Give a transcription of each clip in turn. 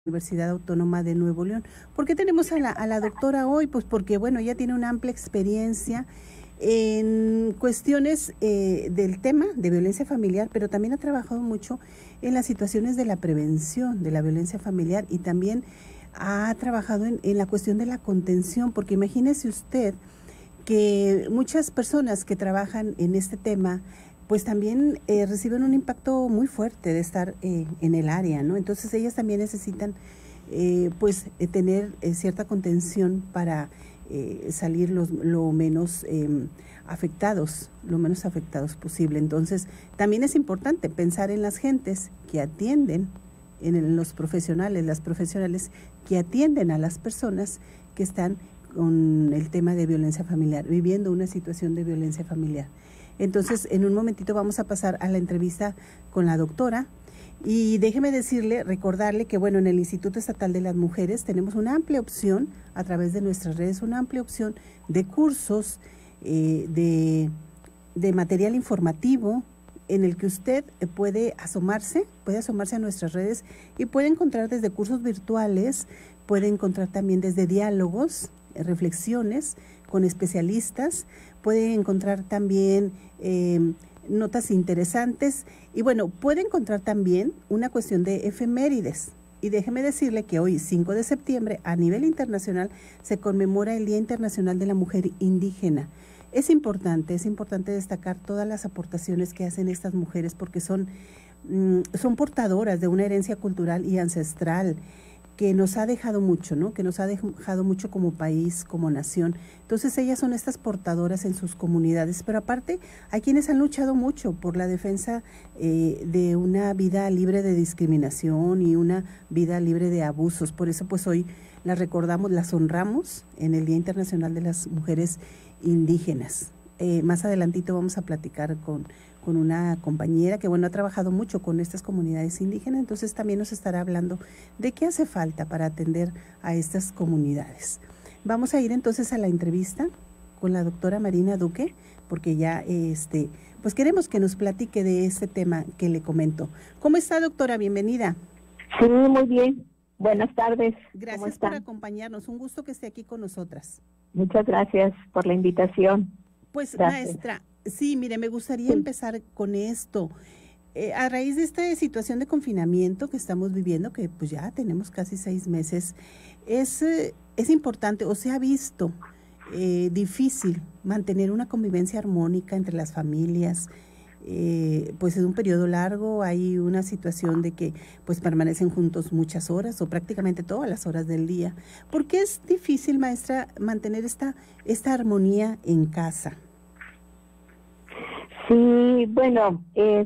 Universidad Autónoma de Nuevo León. ¿Por qué tenemos a la doctora hoy? Pues porque, bueno, ella tiene una amplia experiencia en cuestiones del tema de violencia familiar, pero también ha trabajado mucho en las situaciones de la prevención de la violencia familiar y también ha trabajado en la cuestión de la contención, porque imagínese usted que muchas personas que trabajan en este tema pues también reciben un impacto muy fuerte de estar en el área, ¿no? Entonces ellas también necesitan tener cierta contención para salir lo menos afectados posible. Entonces también es importante pensar en las gentes que atienden, en los profesionales, las profesionales que atienden a las personas que están con el tema de violencia familiar, viviendo una situación de violencia familiar. Entonces, en un momentito vamos a pasar a la entrevista con la doctora y déjeme recordarle que, bueno, en el Instituto Estatal de las Mujeres tenemos una amplia opción a través de nuestras redes, una amplia opción de cursos, de material informativo en el que usted puede asomarse a nuestras redes y puede encontrar desde cursos virtuales, puede encontrar también desde diálogos, reflexiones con especialistas, puede encontrar también notas interesantes y bueno, puede encontrar también una cuestión de efemérides. Y déjeme decirle que hoy, 5 de septiembre, a nivel internacional, se conmemora el Día Internacional de la Mujer Indígena. Es importante destacar todas las aportaciones que hacen estas mujeres porque son portadoras de una herencia cultural y ancestral que nos ha dejado mucho, ¿no? Que nos ha dejado mucho como país, como nación. Entonces ellas son estas portadoras en sus comunidades, pero aparte hay quienes han luchado mucho por la defensa de una vida libre de discriminación y una vida libre de abusos. Por eso pues hoy las recordamos, las honramos en el Día Internacional de las Mujeres Indígenas. Más adelantito vamos a platicar con una compañera que, bueno, ha trabajado mucho con estas comunidades indígenas, entonces también nos estará hablando de qué hace falta para atender a estas comunidades. Vamos a ir entonces a la entrevista con la doctora Marina Duque, porque ya pues queremos que nos platique de este tema que le comento. ¿Cómo está, doctora? Bienvenida. Sí, muy bien. Buenas tardes. Gracias por acompañarnos. Un gusto que esté aquí con nosotras. Muchas gracias por la invitación. Pues, gracias. Maestra, sí, mire, me gustaría empezar con esto. A raíz de esta situación de confinamiento que estamos viviendo, que pues ya tenemos casi 6 meses, es importante, o se ha visto difícil mantener una convivencia armónica entre las familias. Pues en un periodo largo hay una situación de que pues permanecen juntos muchas horas o prácticamente todas las horas del día. ¿Por qué es difícil, maestra, mantener esta armonía en casa? Sí, bueno,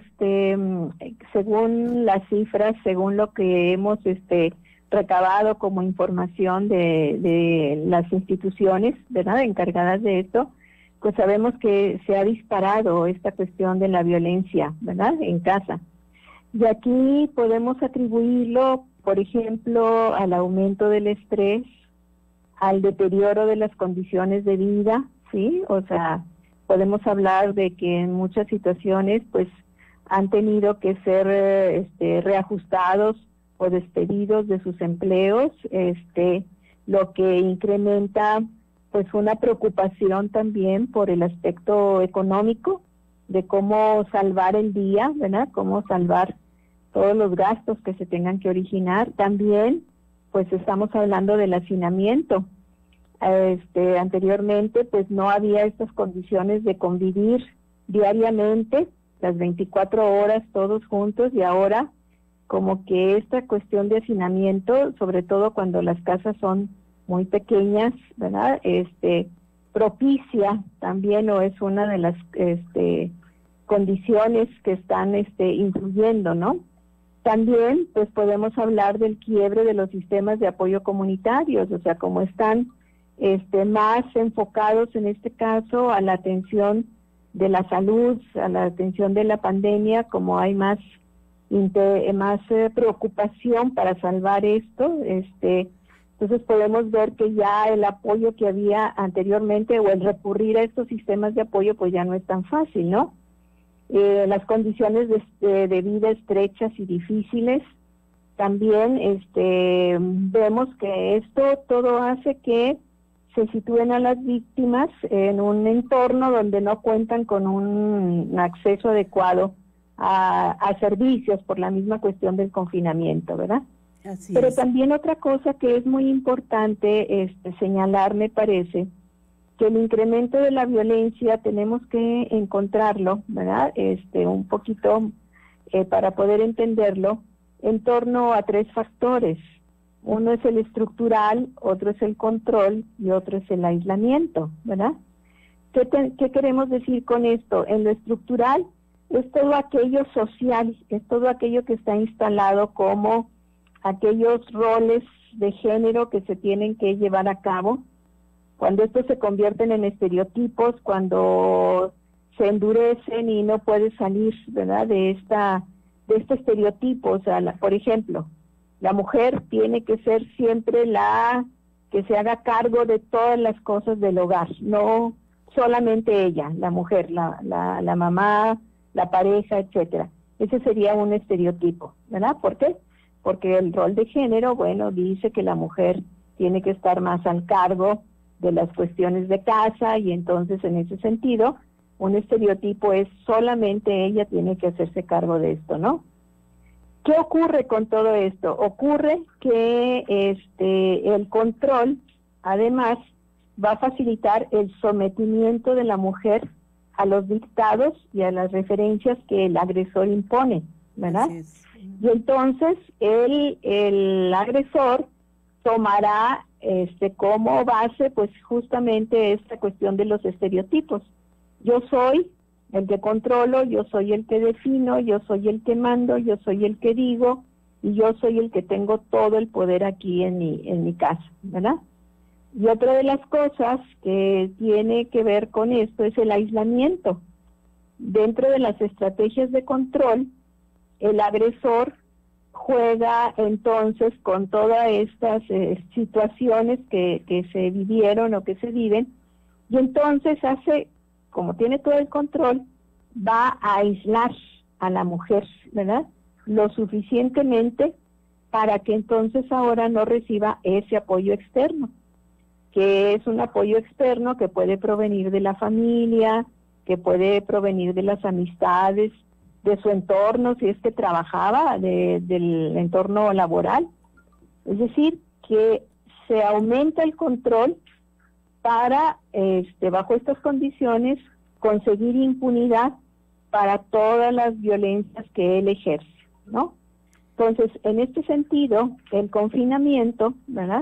según las cifras, según lo que hemos recabado como información de las instituciones, ¿verdad?, encargadas de esto, pues sabemos que se ha disparado esta cuestión de la violencia, ¿verdad?, en casa. Y aquí podemos atribuirlo, por ejemplo, al aumento del estrés, al deterioro de las condiciones de vida, ¿sí? O sea, podemos hablar de que en muchas situaciones, pues, han tenido que ser reajustados o despedidos de sus empleos, lo que incrementa pues una preocupación también por el aspecto económico, de cómo salvar el día, ¿verdad?, cómo salvar todos los gastos que se tengan que originar. También, pues estamos hablando del hacinamiento. Anteriormente, pues no había estas condiciones de convivir diariamente, las 24 horas todos juntos, y ahora como que esta cuestión de hacinamiento, sobre todo cuando las casas son muy pequeñas, ¿verdad?, propicia también, o es una de las condiciones que están influyendo, ¿no? También, pues podemos hablar del quiebre de los sistemas de apoyo comunitarios, o sea, como están más enfocados en este caso a la atención de la salud, a la atención de la pandemia, como hay más preocupación para salvar esto, entonces podemos ver que ya el apoyo que había anteriormente o el recurrir a estos sistemas de apoyo pues ya no es tan fácil, ¿no? Las condiciones de vida estrechas y difíciles, también vemos que esto todo hace que se sitúen a las víctimas en un entorno donde no cuentan con un acceso adecuado a servicios por la misma cuestión del confinamiento, ¿verdad? Así Pero es. también otra cosa que es muy importante señalar, me parece, que el incremento de la violencia tenemos que encontrarlo, ¿verdad? Un poquito para poder entenderlo en torno a 3 factores. Uno es el estructural, otro es el control y otro es el aislamiento, ¿verdad? ¿Qué queremos decir con esto? En lo estructural es todo aquello social, es todo aquello que está instalado como aquellos roles de género que se tienen que llevar a cabo. Cuando estos se convierten en estereotipos, cuando se endurecen y no puede salir, ¿verdad?, de este estereotipo. O sea, por ejemplo, la mujer tiene que ser siempre la que se haga cargo de todas las cosas del hogar, no solamente ella, la mujer, la mamá, la pareja, etcétera. Ese sería un estereotipo, ¿verdad? ¿Por qué? Porque el rol de género, bueno, dice que la mujer tiene que estar más al cargo de las cuestiones de casa, y entonces en ese sentido un estereotipo es solamente ella tiene que hacerse cargo de esto, ¿no? ¿Qué ocurre con todo esto? Ocurre que el control además va a facilitar el sometimiento de la mujer a los dictados y a las referencias que el agresor impone, ¿verdad? Y entonces el agresor tomará como base pues justamente esta cuestión de los estereotipos. Yo soy el que controlo, yo soy el que defino, yo soy el que mando, yo soy el que digo, y yo soy el que tengo todo el poder aquí en mi casa, ¿verdad? Y otra de las cosas que tiene que ver con esto es el aislamiento. Dentro de las estrategias de control, el agresor juega entonces con todas estas situaciones que se vivieron o que se viven, y entonces hace, como tiene todo el control, va a aislar a la mujer, ¿verdad?, lo suficientemente para que entonces ahora no reciba ese apoyo externo, que es un apoyo externo que puede provenir de la familia, que puede provenir de las amistades, de su entorno, si es que trabajaba, del entorno laboral. Es decir, que se aumenta el control para, bajo estas condiciones, conseguir impunidad para todas las violencias que él ejerce, ¿no? Entonces, en este sentido, el confinamiento, ¿verdad?,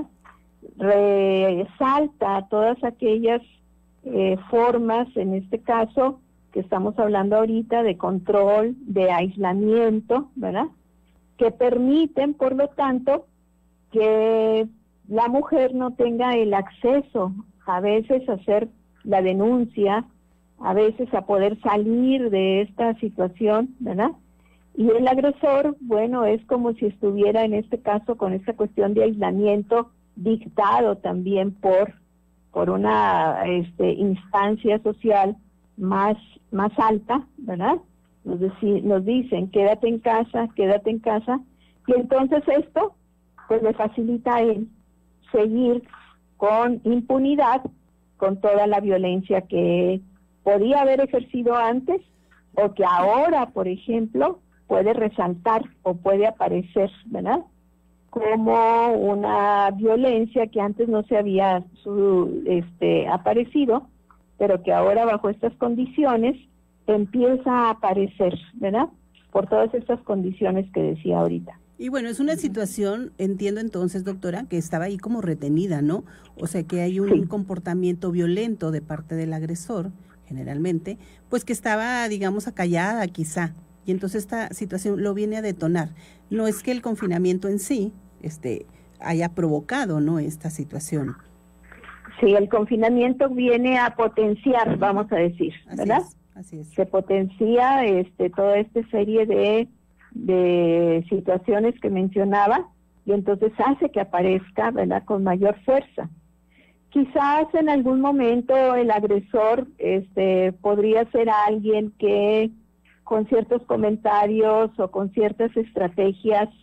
resalta todas aquellas formas, en este caso, que estamos hablando ahorita, de control, de aislamiento, ¿verdad?, que permiten, por lo tanto, que la mujer no tenga el acceso a veces a hacer la denuncia, a veces a poder salir de esta situación, ¿verdad? Y el agresor, bueno, es como si estuviera en este caso con esta cuestión de aislamiento dictado también por una instancia social más alta, ¿verdad? Nos dicen, quédate en casa, y entonces esto pues le facilita a él seguir con impunidad con toda la violencia que podía haber ejercido antes, o que ahora, por ejemplo, puede resaltar o puede aparecer, ¿verdad?, como una violencia que antes no se había aparecido, pero que ahora bajo estas condiciones empieza a aparecer, ¿verdad?, por todas estas condiciones que decía ahorita. Y bueno, es una situación, entiendo entonces, doctora, que estaba ahí como retenida, ¿no? O sea, que hay un comportamiento violento de parte del agresor, generalmente, pues que estaba, digamos, acallada quizá, y entonces esta situación lo viene a detonar. No es que el confinamiento en sí haya provocado, ¿no?, esta situación. Sí, el confinamiento viene a potenciar, vamos a decir, ¿verdad? Así es. Se potencia toda esta serie de situaciones que mencionaba, y entonces hace que aparezca, ¿verdad?, con mayor fuerza. Quizás en algún momento el agresor podría ser alguien que con ciertos comentarios o con ciertas estrategias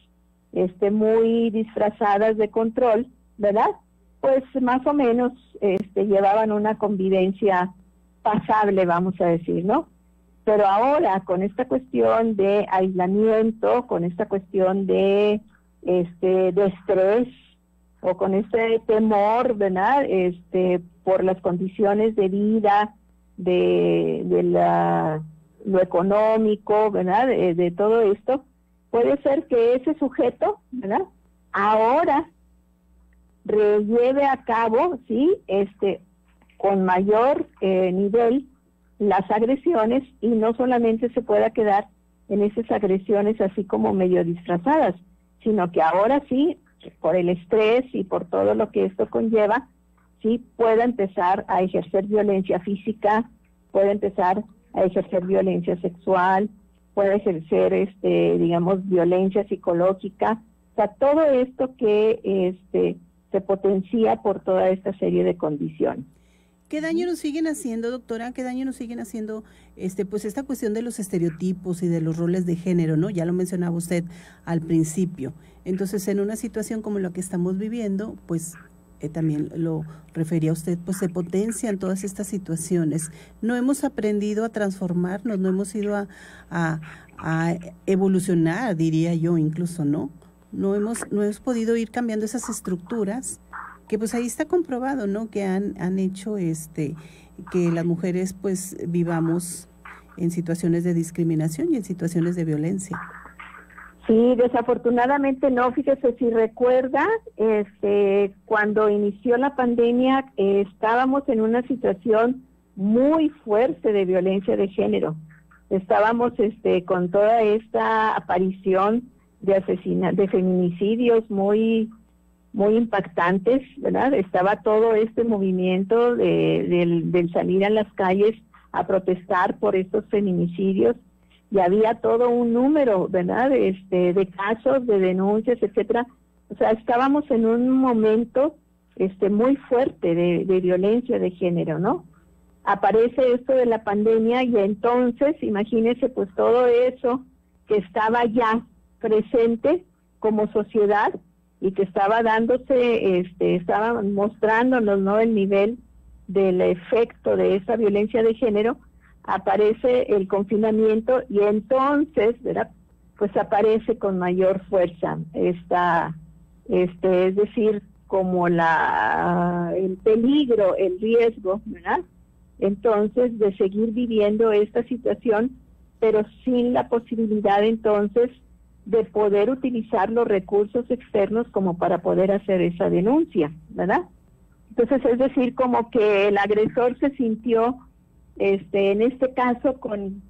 muy disfrazadas de control, ¿verdad? Pues más o menos llevaban una convivencia pasable, vamos a decir, ¿no? Pero ahora, con esta cuestión de aislamiento, con esta cuestión de estrés, o con este temor, ¿verdad? Por las condiciones de vida, lo económico, ¿verdad? De todo esto, puede ser que ese sujeto, ¿verdad? Ahora lleve a cabo, ¿sí? Con mayor nivel las agresiones, y no solamente se pueda quedar en esas agresiones así como medio disfrazadas, sino que ahora sí, por el estrés y por todo lo que esto conlleva, sí pueda empezar a ejercer violencia física, puede empezar a ejercer violencia sexual, puede ejercer, digamos, violencia psicológica, o sea, todo esto que se potencia por toda esta serie de condiciones. ¿Qué daño nos siguen haciendo, doctora? ¿Qué daño nos siguen haciendo pues esta cuestión de los estereotipos y de los roles de género, ¿no? Ya lo mencionaba usted al principio. Entonces, en una situación como la que estamos viviendo, pues también lo refería usted, pues se potencian todas estas situaciones. No hemos aprendido a transformarnos, no hemos ido a evolucionar, diría yo incluso, ¿no? No hemos podido ir cambiando esas estructuras que pues ahí está comprobado, ¿no? Que han hecho que las mujeres pues vivamos en situaciones de discriminación y en situaciones de violencia. Sí, desafortunadamente no. Fíjese, si recuerda, cuando inició la pandemia estábamos en una situación muy fuerte de violencia de género. Estábamos con toda esta aparición de feminicidios muy impactantes, ¿verdad? Estaba todo este movimiento del salir a las calles a protestar por estos feminicidios, y había todo un número, ¿verdad? De casos, de denuncias, etcétera. O sea, estábamos en un momento muy fuerte de violencia de género, ¿no? Aparece esto de la pandemia y entonces, imagínese, pues todo eso que estaba ya presente como sociedad y que estaba dándose, estaba mostrándonos, ¿no?, el nivel del efecto de esa violencia de género. Aparece el confinamiento y entonces, ¿verdad?, pues aparece con mayor fuerza esta, es decir, como el peligro, el riesgo, ¿verdad?, entonces de seguir viviendo esta situación, pero sin la posibilidad entonces de poder utilizar los recursos externos como para poder hacer esa denuncia, ¿verdad? Entonces, es decir, como que el agresor se sintió, en este caso, con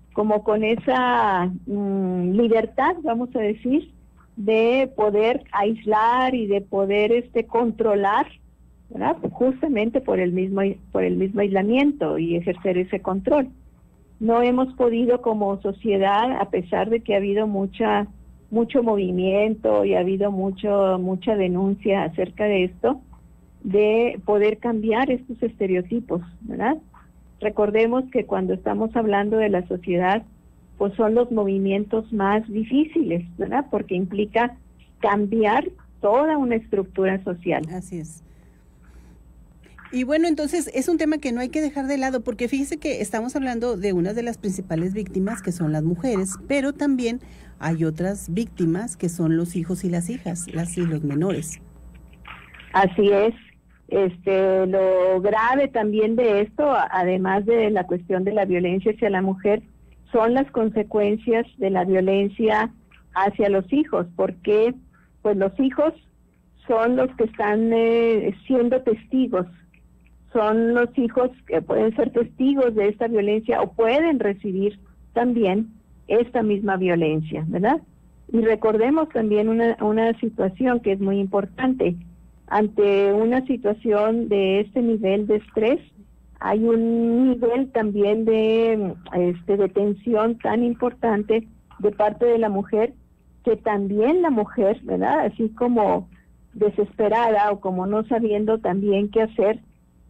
esa libertad, vamos a decir, de poder aislar y de poder controlar, ¿verdad? Justamente por el mismo aislamiento y ejercer ese control. No hemos podido como sociedad, a pesar de que ha habido mucho movimiento y ha habido mucha denuncia acerca de esto, de poder cambiar estos estereotipos, ¿verdad? Recordemos que cuando estamos hablando de la sociedad, pues son los movimientos más difíciles, ¿verdad? Porque implica cambiar toda una estructura social. Así es. Y bueno, entonces es un tema que no hay que dejar de lado, porque fíjese que estamos hablando de una de las principales víctimas, que son las mujeres, pero también hay otras víctimas que son los hijos y las hijas, las y los menores. Así es. Lo grave también de esto, además de la cuestión de la violencia hacia la mujer, son las consecuencias de la violencia hacia los hijos, porque pues los hijos son los que están siendo testigos. Son los hijos que pueden ser testigos de esta violencia o pueden recibir también esta misma violencia, ¿verdad? Y recordemos también una situación que es muy importante. Ante una situación de este nivel de estrés, hay un nivel también de tensión tan importante de parte de la mujer, que también la mujer, ¿verdad?, así como desesperada o como no sabiendo también qué hacer,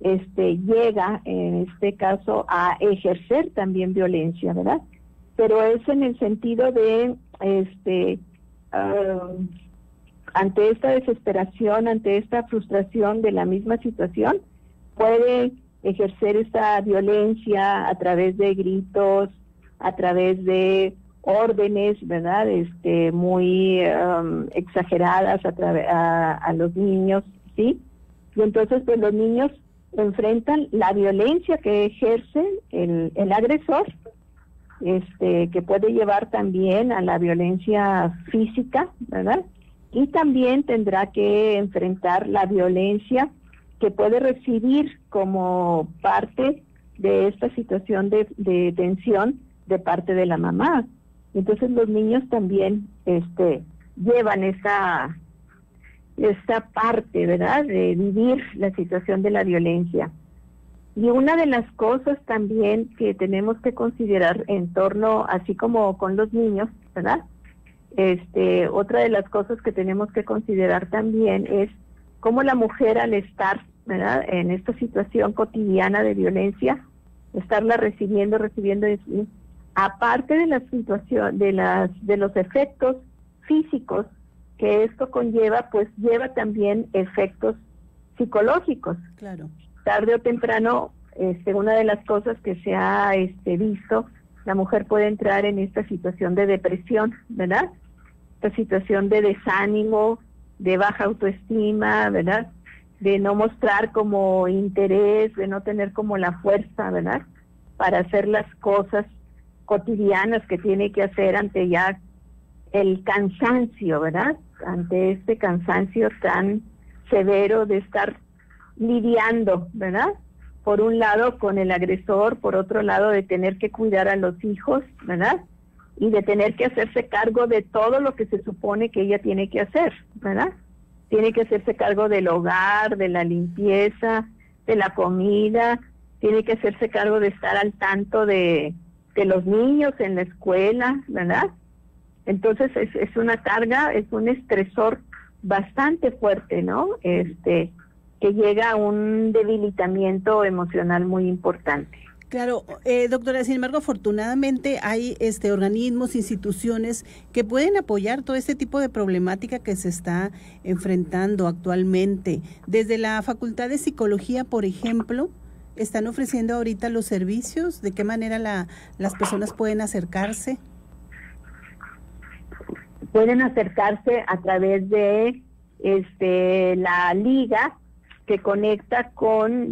llega en este caso a ejercer también violencia, ¿verdad? Pero es en el sentido de ante esta desesperación, ante esta frustración de la misma situación, puede ejercer esta violencia a través de gritos, a través de órdenes, ¿verdad? Muy exageradas a los niños, ¿sí? Y entonces, pues los niños enfrentan la violencia que ejerce el agresor, que puede llevar también a la violencia física, ¿verdad? Y también tendrá que enfrentar la violencia que puede recibir como parte de esta situación de tensión de parte de la mamá. Entonces los niños también llevan esta parte, ¿verdad?, de vivir la situación de la violencia. Y una de las cosas también que tenemos que considerar en torno, así como con los niños, ¿verdad?, otra de las cosas que tenemos que considerar también es cómo la mujer, al estar, ¿verdad?, en esta situación cotidiana de violencia, estarla recibiendo, aparte de la situación, de los efectos físicos que esto conlleva, pues lleva también efectos psicológicos. Claro. Tarde o temprano, una de las cosas que se ha visto, la mujer puede entrar en esta situación de depresión, ¿verdad? Esta situación de desánimo, de baja autoestima, ¿verdad? De no mostrar como interés, de no tener como la fuerza, ¿verdad?, para hacer las cosas cotidianas que tiene que hacer ante ya el cansancio, ¿verdad? Ante este cansancio tan severo de estar lidiando, ¿verdad?, por un lado con el agresor, por otro lado de tener que cuidar a los hijos, ¿verdad?, y de tener que hacerse cargo de todo lo que se supone que ella tiene que hacer, ¿verdad? Tiene que hacerse cargo del hogar, de la limpieza, de la comida, tiene que hacerse cargo de estar al tanto de los niños en la escuela, ¿verdad? Entonces es una carga, es un estresor bastante fuerte, ¿no? Que llega a un debilitamiento emocional muy importante. Claro, doctora, sin embargo, afortunadamente hay organismos, instituciones que pueden apoyar todo este tipo de problemática que se está enfrentando actualmente. Desde la Facultad de Psicología, por ejemplo, están ofreciendo ahorita los servicios. ¿De qué manera las personas pueden acercarse? Pueden acercarse a través de la liga que conecta con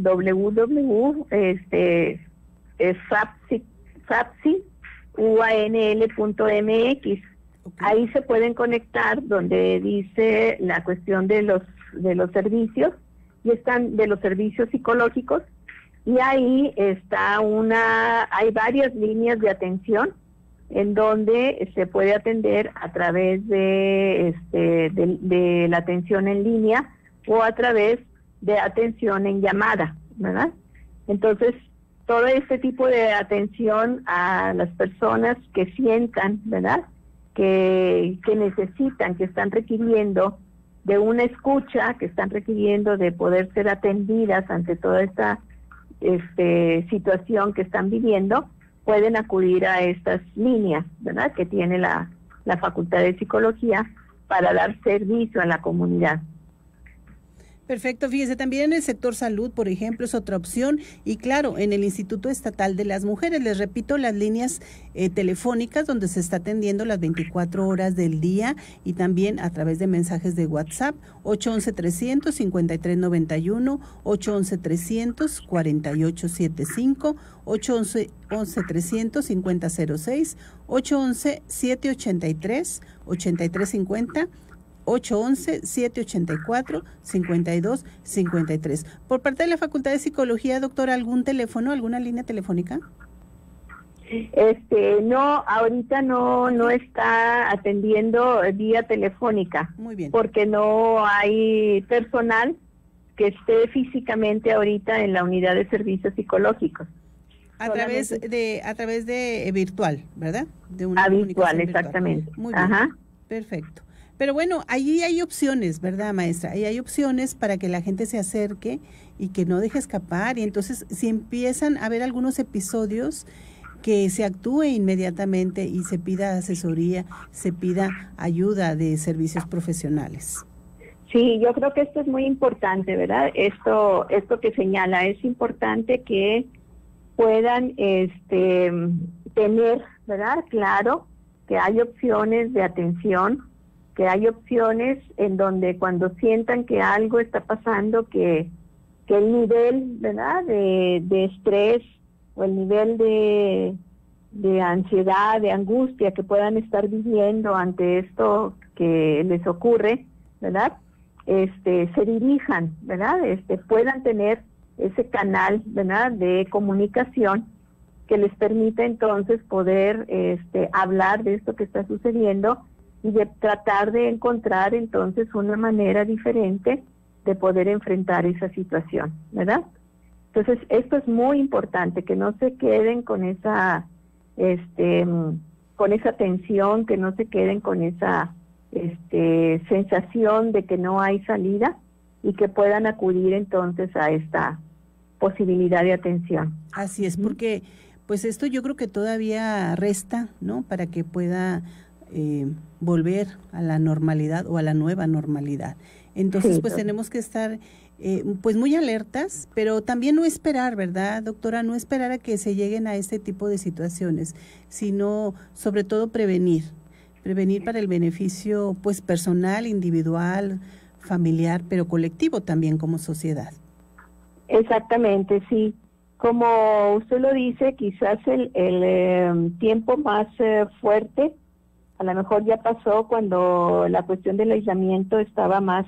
FAPSI.uanl.mx. Okay. Ahí se pueden conectar donde dice la cuestión de los servicios, y están de los servicios psicológicos, y ahí está hay varias líneas de atención en donde se puede atender a través de la atención en línea o a través de atención en llamada, ¿verdad? Entonces, todo este tipo de atención a las personas que sientan, ¿verdad?, que necesitan, que están requiriendo de una escucha, que están requiriendo de poder ser atendidas ante toda esta situación que están viviendo, pueden acudir a estas líneas, ¿verdad?, que tiene la Facultad de Psicología para dar servicio a la comunidad. Perfecto, fíjese, también en el sector salud, por ejemplo, es otra opción, y claro, en el Instituto Estatal de las Mujeres, les repito, las líneas telefónicas donde se está atendiendo las 24 horas del día, y también a través de mensajes de WhatsApp, 811-300-5391, 811-300-4875, 811-300-5006, 811-783-8350, 811-784-5253. Por parte de la Facultad de Psicología, doctora, ¿algún teléfono, alguna línea telefónica? No, ahorita no está atendiendo vía telefónica. Muy bien. Porque no hay personal que esté físicamente ahorita en la unidad de servicios psicológicos. A través de virtual, ¿verdad? De una virtual, exactamente. Muy bien. Ajá. Perfecto. Pero bueno, ahí hay opciones, ¿verdad, maestra? Ahí hay opciones para que la gente se acerque y que no deje escapar. Y entonces, si empiezan a ver algunos episodios que se actúe inmediatamente y se pida asesoría, se pida ayuda de servicios profesionales. Sí, yo creo que esto es muy importante, ¿verdad? Esto que señala, es importante que puedan tener, ¿verdad? Claro que hay opciones de atención, que hay opciones en donde cuando sientan que algo está pasando, que el nivel, ¿verdad?, de estrés o el nivel de ansiedad, de angustia que puedan estar viviendo ante esto que les ocurre, ¿verdad?, se dirijan, ¿verdad?, puedan tener ese canal, ¿verdad?, de comunicación que les permita entonces poder hablar de esto que está sucediendo y de tratar de encontrar entonces una manera diferente de poder enfrentar esa situación, ¿verdad? Entonces, esto es muy importante, que no se queden con esa tensión, que no se queden con esa sensación de que no hay salida y que puedan acudir entonces a esta posibilidad de atención. Así es, porque pues esto yo creo que todavía resta, ¿no?, para que pueda volver a la normalidad o a la nueva normalidad. Entonces, pues tenemos que estar pues muy alertas, pero también no esperar, ¿verdad, doctora? No esperar a que se lleguen a este tipo de situaciones, sino sobre todo prevenir para el beneficio pues personal, individual, familiar, pero colectivo también como sociedad. Exactamente, sí. Como usted lo dice, quizás el tiempo más fuerte a lo mejor ya pasó cuando la cuestión del aislamiento estaba más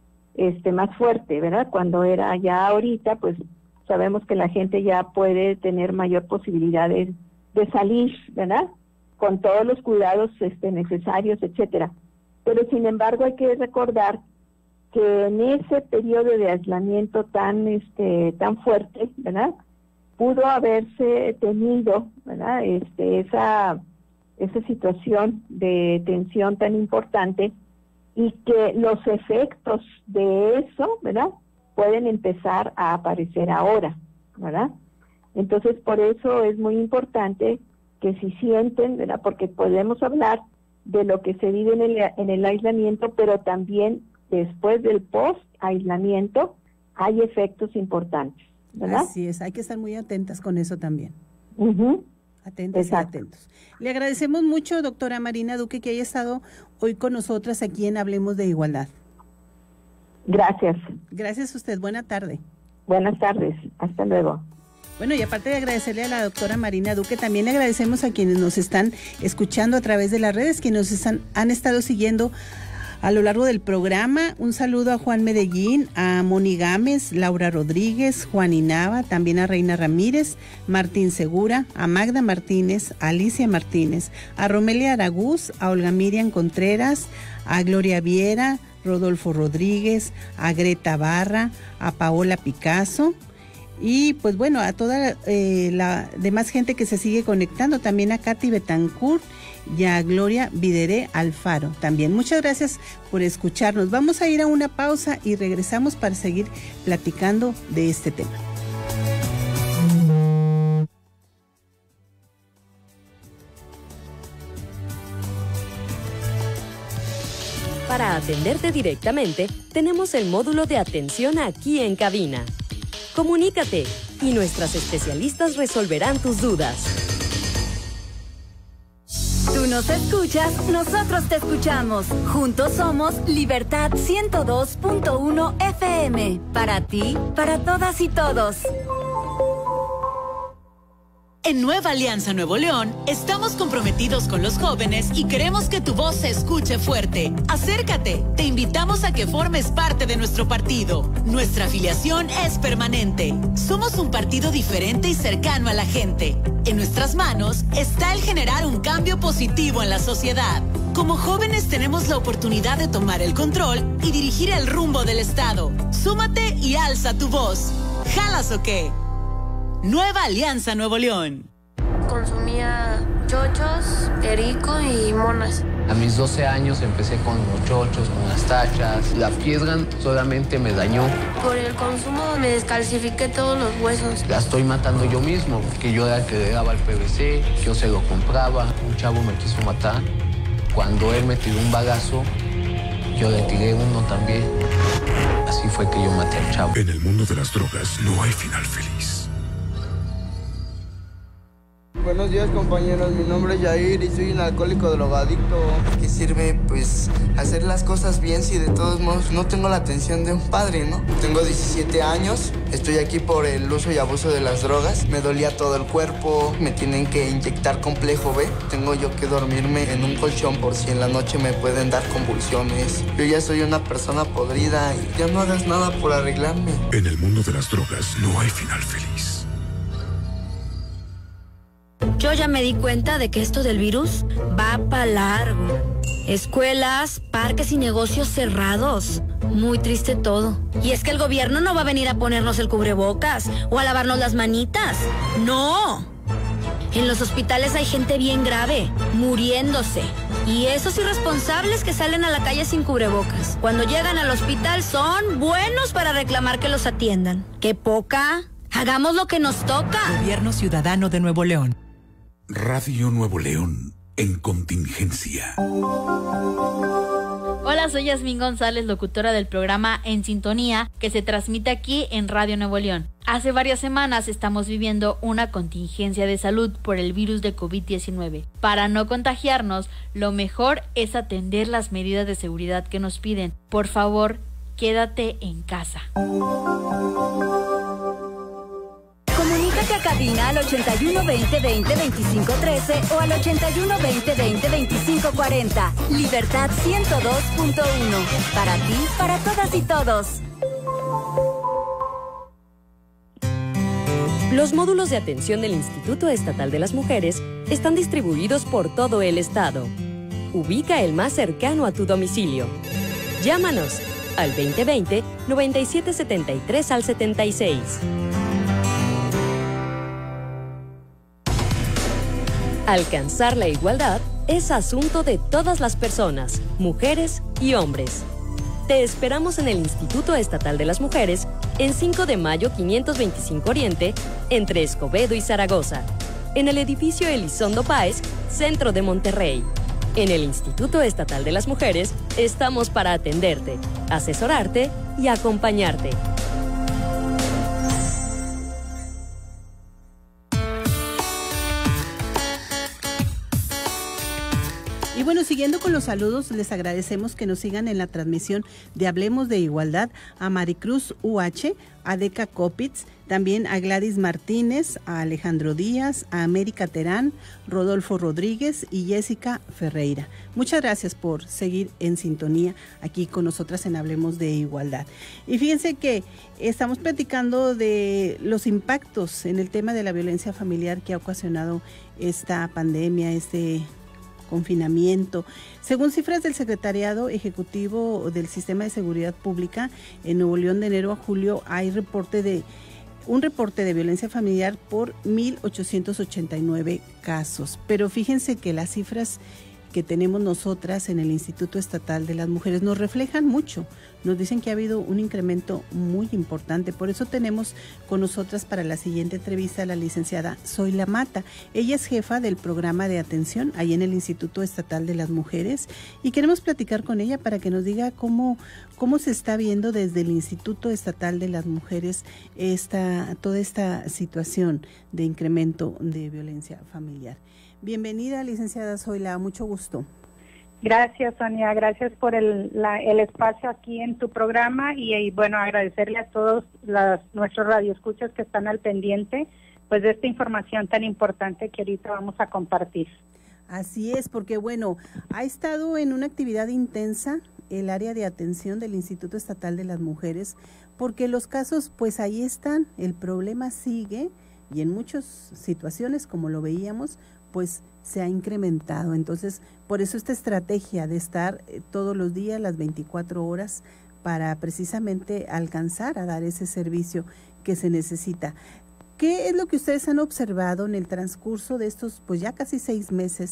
fuerte, ¿verdad? Cuando era ya ahorita, pues sabemos que la gente ya puede tener mayor posibilidad de salir, ¿verdad?, con todos los cuidados necesarios, etcétera. Pero sin embargo hay que recordar que en ese periodo de aislamiento tan fuerte, ¿verdad?, pudo haberse tenido, ¿verdad?, esa situación de tensión tan importante, y que los efectos de eso, ¿verdad?, pueden empezar a aparecer ahora, ¿verdad? Entonces, por eso es muy importante que si sienten, ¿verdad?, porque podemos hablar de lo que se vive en el aislamiento, pero también después del post-aislamiento hay efectos importantes, ¿verdad? Así es, hay que estar muy atentas con eso también. Atentas y atentos. Le agradecemos mucho, doctora Marina Duque, que haya estado hoy con nosotras aquí en Hablemos de Igualdad. Gracias. Gracias a usted. Buena tarde. Buenas tardes. Hasta luego. Bueno, y aparte de agradecerle a la doctora Marina Duque, también le agradecemos a quienes nos están escuchando a través de las redes, quienes han estado siguiendo a lo largo del programa. Un saludo a Juan Medellín, a Moni Gámez, Laura Rodríguez, Juan Inaba, también a Reina Ramírez, Martín Segura, a Magda Martínez, a Alicia Martínez, a Romelia Aragúz, a Olga Miriam Contreras, a Gloria Viera, Rodolfo Rodríguez, a Greta Barra, a Paola Picasso, y pues bueno, a toda la demás gente que se sigue conectando, también a Katy Betancourt y a Gloria Videré Alfaro también. Muchas gracias por escucharnos. Vamos a ir a una pausa y regresamos para seguir platicando de este tema. Para atenderte directamente, tenemos el módulo de atención aquí en cabina. Comunícate y nuestras especialistas resolverán tus dudas. Tú nos escuchas, nosotros te escuchamos. Juntos somos Libertad 102.1 FM. Para ti, para todas y todos. En Nueva Alianza Nuevo León, estamos comprometidos con los jóvenes y queremos que tu voz se escuche fuerte. Acércate, te invitamos a que formes parte de nuestro partido. Nuestra afiliación es permanente. Somos un partido diferente y cercano a la gente. En nuestras manos está el generar un cambio positivo en la sociedad. Como jóvenes tenemos la oportunidad de tomar el control y dirigir el rumbo del Estado. Súmate y alza tu voz. ¿Jalas o qué? Nueva Alianza Nuevo León. Consumía chochos, perico y monas. A mis 12 años empecé con los chochos, con las tachas. La piedra solamente me dañó. Por el consumo me descalcifiqué todos los huesos. La estoy matando yo mismo, porque yo era el que le daba el PVC, yo se lo compraba. Un chavo me quiso matar. Cuando él me tiró un bagazo, yo le tiré uno también. Así fue que yo maté al chavo. En el mundo de las drogas no hay final feliz. Buenos días, compañeros, mi nombre es Yair y soy un alcohólico drogadicto. ¿Qué sirve, pues, hacer las cosas bien si de todos modos no tengo la atención de un padre, no? Tengo 17 años, estoy aquí por el uso y abuso de las drogas. Me dolía todo el cuerpo, me tienen que inyectar complejo B. Tengo yo que dormirme en un colchón por si en la noche me pueden dar convulsiones. Yo ya soy una persona podrida y ya no hagas nada por arreglarme. En el mundo de las drogas no hay final feliz. Yo ya me di cuenta de que esto del virus va para largo. Escuelas, parques y negocios cerrados. Muy triste todo. Y es que el gobierno no va a venir a ponernos el cubrebocas o a lavarnos las manitas. ¡No! En los hospitales hay gente bien grave, muriéndose. Y esos irresponsables que salen a la calle sin cubrebocas, cuando llegan al hospital son buenos para reclamar que los atiendan. ¡Qué poca! Hagamos lo que nos toca. Gobierno Ciudadano de Nuevo León. Radio Nuevo León, en contingencia. Hola, soy Yasmín González, locutora del programa En Sintonía, que se transmite aquí en Radio Nuevo León. Hace varias semanas estamos viviendo una contingencia de salud por el virus de COVID-19. Para no contagiarnos, lo mejor es atender las medidas de seguridad que nos piden. Por favor, quédate en casa. Comunícate a cabina al 8120-20-2513 o al 8120-20-2540. Libertad 102.1. Para ti, para todas y todos. Los módulos de atención del Instituto Estatal de las Mujeres están distribuidos por todo el estado. Ubica el más cercano a tu domicilio. Llámanos al 2020-9773 al 76. Alcanzar la igualdad es asunto de todas las personas, mujeres y hombres. Te esperamos en el Instituto Estatal de las Mujeres, en 5 de mayo 525 Oriente, entre Escobedo y Zaragoza, en el edificio Elizondo Páez, centro de Monterrey. En el Instituto Estatal de las Mujeres estamos para atenderte, asesorarte y acompañarte. Y bueno, siguiendo con los saludos, les agradecemos que nos sigan en la transmisión de Hablemos de Igualdad a Maricruz UH, a Deca Copitz, también a Gladys Martínez, a Alejandro Díaz, a América Terán, Rodolfo Rodríguez y Jessica Ferreira. Muchas gracias por seguir en sintonía aquí con nosotras en Hablemos de Igualdad. Y fíjense que estamos platicando de los impactos en el tema de la violencia familiar que ha ocasionado esta pandemia, este confinamiento. Según cifras del Secretariado Ejecutivo del Sistema de Seguridad Pública, en Nuevo León de enero a julio hay un reporte de violencia familiar por 1,889 casos. Pero fíjense que las cifras que tenemos nosotras en el Instituto Estatal de las Mujeres nos reflejan mucho. Nos dicen que ha habido un incremento muy importante. Por eso tenemos con nosotras para la siguiente entrevista a la licenciada Zoila Mata. Ella es jefa del programa de atención ahí en el Instituto Estatal de las Mujeres y queremos platicar con ella para que nos diga cómo se está viendo desde el Instituto Estatal de las Mujeres toda esta situación de incremento de violencia familiar. Bienvenida, licenciada Zoila, mucho gusto. Gracias, Sonia, gracias por el espacio aquí en tu programa y bueno, agradecerle a todos nuestros radioescuchas que están al pendiente pues de esta información tan importante que ahorita vamos a compartir. Así es, porque bueno, ha estado en una actividad intensa el área de atención del Instituto Estatal de las Mujeres, porque los casos pues ahí están, el problema sigue y en muchas situaciones, como lo veíamos, pues se ha incrementado. Entonces, por eso esta estrategia de estar todos los días, las 24 horas, para precisamente alcanzar a dar ese servicio que se necesita. ¿Qué es lo que ustedes han observado en el transcurso de estos, pues ya casi 6 meses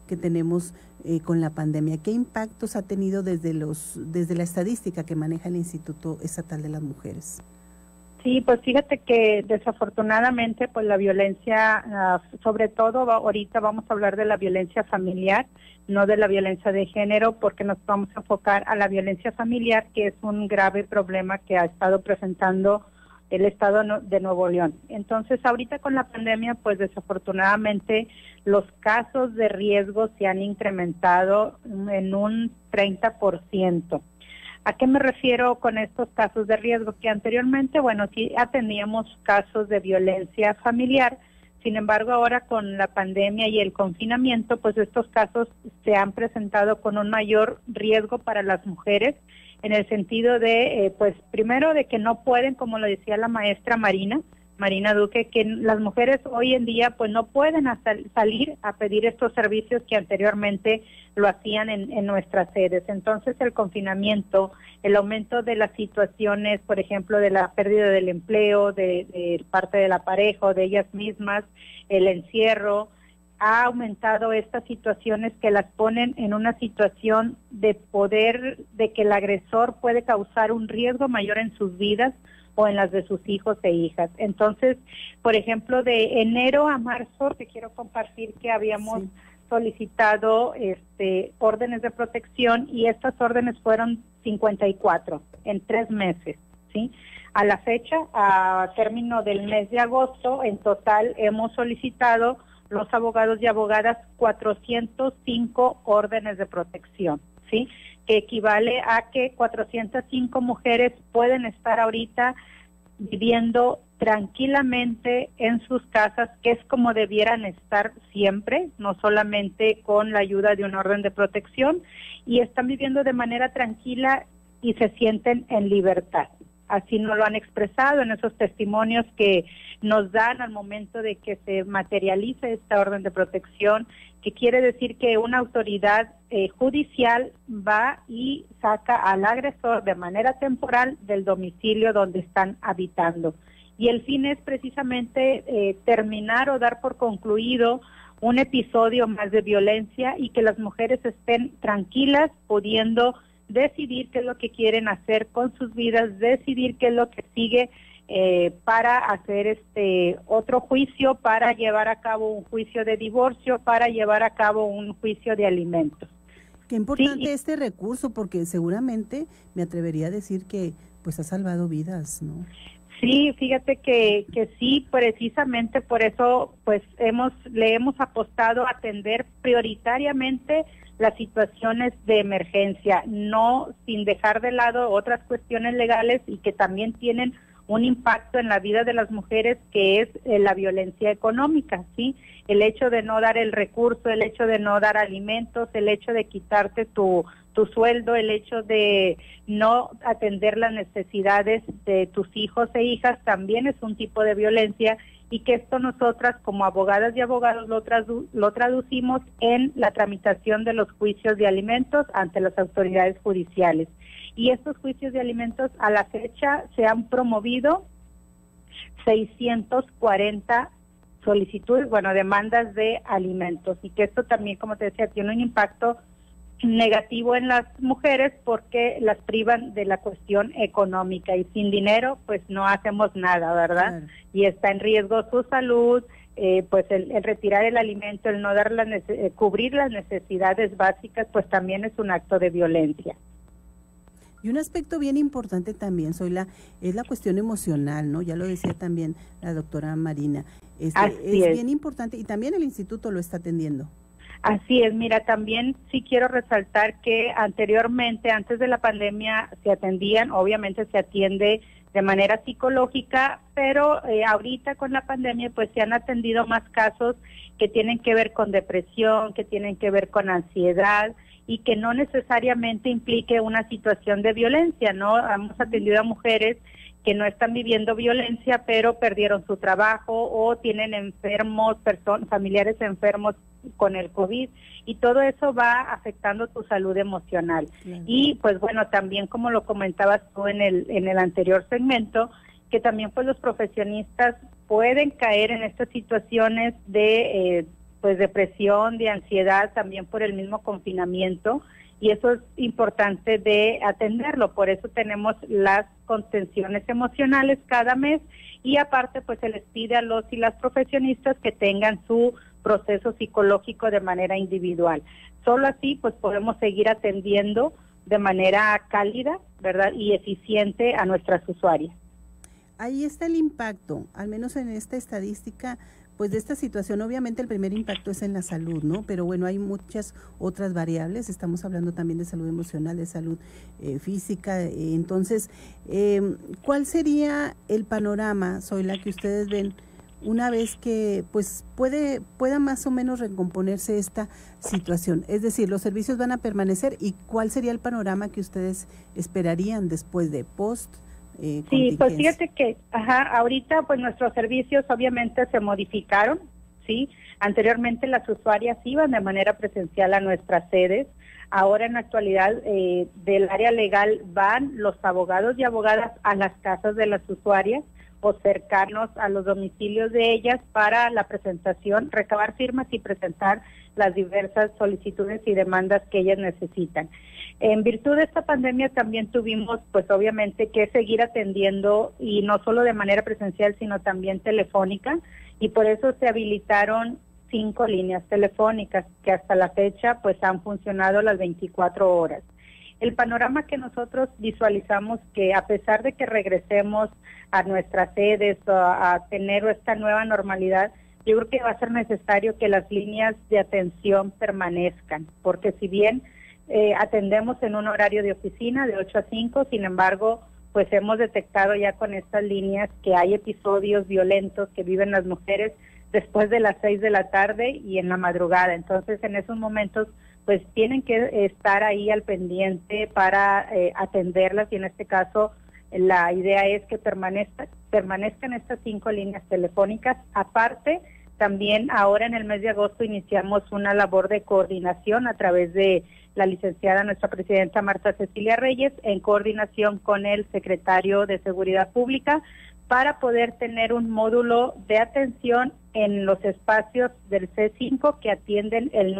que tenemos con la pandemia. ¿Qué impactos ha tenido desde la estadística que maneja el Instituto Estatal de las Mujeres? Sí, pues fíjate que desafortunadamente pues la violencia, sobre todo ahorita vamos a hablar de la violencia familiar, no de la violencia de género, porque nos vamos a enfocar a la violencia familiar, que es un grave problema que ha estado presentando el estado de Nuevo León. Entonces, ahorita con la pandemia, pues desafortunadamente los casos de riesgo se han incrementado en un 30%. ¿A qué me refiero con estos casos de riesgo? Que anteriormente, bueno, sí atendíamos casos de violencia familiar, sin embargo, ahora con la pandemia y el confinamiento, pues estos casos se han presentado con un mayor riesgo para las mujeres, en el sentido de, pues primero de que no pueden, como lo decía la maestra Marina Duque, que las mujeres hoy en día pues no pueden salir a pedir estos servicios que anteriormente lo hacían en nuestras sedes. Entonces el confinamiento, el aumento de las situaciones, por ejemplo, de la pérdida del empleo, de parte de la pareja o de ellas mismas, el encierro, ha aumentado estas situaciones que las ponen en una situación de poder, de que el agresor puede causar un riesgo mayor en sus vidas o en las de sus hijos e hijas. Entonces, por ejemplo, de enero a marzo, te quiero compartir que habíamos solicitado órdenes de protección y estas órdenes fueron 54 en 3 meses, ¿sí? A la fecha, a término del mes de agosto, en total hemos solicitado los abogados y abogadas 405 órdenes de protección, ¿sí? Que equivale a que 405 mujeres pueden estar ahorita viviendo tranquilamente en sus casas, que es como debieran estar siempre, no solamente con la ayuda de una orden de protección, y están viviendo de manera tranquila y se sienten en libertad. Así nos lo han expresado en esos testimonios que nos dan al momento de que se materializa esta orden de protección, que quiere decir que una autoridad judicial va y saca al agresor de manera temporal del domicilio donde están habitando. Y el fin es precisamente terminar o dar por concluido un episodio más de violencia y que las mujeres estén tranquilas, pudiendo decidir qué es lo que quieren hacer con sus vidas, decidir qué es lo que sigue para hacer otro juicio, para llevar a cabo un juicio de divorcio, para llevar a cabo un juicio de alimentos. Qué importante este recurso, porque seguramente me atrevería a decir que pues ha salvado vidas, ¿no? Sí, fíjate que sí, precisamente por eso pues le hemos apostado a atender prioritariamente las situaciones de emergencia, no sin dejar de lado otras cuestiones legales y que también tienen un impacto en la vida de las mujeres, que es la violencia económica, ¿sí? El hecho de no dar el recurso, el hecho de no dar alimentos, el hecho de quitarte tu sueldo, el hecho de no atender las necesidades de tus hijos e hijas, también es un tipo de violencia, y que esto nosotras como abogadas y abogados lo traducimos en la tramitación de los juicios de alimentos ante las autoridades judiciales. Y estos juicios de alimentos a la fecha se han promovido 640 solicitudes, demandas de alimentos, y que esto también, como te decía, tiene un impacto negativo en las mujeres porque las privan de la cuestión económica, y sin dinero pues no hacemos nada, ¿verdad? Claro. Y está en riesgo su salud, pues el retirar el alimento, el no dar cubrir las necesidades básicas, pues también es un acto de violencia. Y un aspecto bien importante también, es la cuestión emocional, ¿no? Ya lo decía también la doctora Marina. Es bien importante, y también el instituto lo está atendiendo. Así es, mira, también sí quiero resaltar que anteriormente, antes de la pandemia, obviamente se atiende de manera psicológica, pero ahorita con la pandemia pues se han atendido más casos que tienen que ver con depresión, que tienen que ver con ansiedad, y que no necesariamente implique una situación de violencia, ¿no? Hemos atendido a mujeres que no están viviendo violencia, pero perdieron su trabajo o tienen enfermos, familiares enfermos con el COVID, y todo eso va afectando tu salud emocional. Claro. Y pues también como lo comentabas tú en el anterior segmento, que también pues los profesionistas pueden caer en estas situaciones de pues depresión, de ansiedad, también por el mismo confinamiento, y eso es importante de atenderlo. Por eso tenemos las contenciones emocionales cada mes, y aparte pues se les pide a los y las profesionistas que tengan su proceso psicológico de manera individual. Solo así pues podemos seguir atendiendo de manera cálida, ¿verdad?, y eficiente a nuestras usuarias. Ahí está el impacto, al menos en esta estadística, pues de esta situación. Obviamente el primer impacto es en la salud, ¿no? Pero bueno, hay muchas otras variables. Estamos hablando también de salud emocional, de salud física. Entonces, ¿cuál sería el panorama, Zoila, que ustedes ven una vez que pues pueda más o menos recomponerse esta situación? Es decir, ¿los servicios van a permanecer? ¿Y cuál sería el panorama que ustedes esperarían después de post? Sí, pues fíjate que ahorita pues nuestros servicios obviamente se modificaron, ¿sí? Anteriormente las usuarias iban de manera presencial a nuestras sedes. Ahora en la actualidad del área legal van los abogados y abogadas a las casas de las usuarias o cercanos a los domicilios de ellas para la presentación, recabar firmas y presentar las diversas solicitudes y demandas que ellas necesitan. En virtud de esta pandemia también tuvimos pues obviamente que seguir atendiendo, y no solo de manera presencial sino también telefónica, y por eso se habilitaron 5 líneas telefónicas que hasta la fecha pues han funcionado las 24 horas. El panorama que nosotros visualizamos, que a pesar de que regresemos a nuestras sedes a tener esta nueva normalidad, yo creo que va a ser necesario que las líneas de atención permanezcan, porque si bien atendemos en un horario de oficina de 8 a 5, sin embargo, pues hemos detectado ya con estas líneas que hay episodios violentos que viven las mujeres después de las 6 de la tarde y en la madrugada. Entonces, en esos momentos, pues tienen que estar ahí al pendiente para atenderlas, y en este caso la idea es que permanezcan estas 5 líneas telefónicas. Aparte, también ahora en el mes de agosto iniciamos una labor de coordinación a través de la licenciada, nuestra presidenta Marta Cecilia Reyes, en coordinación con el secretario de Seguridad Pública, para poder tener un módulo de atención en los espacios del C5 que atienden el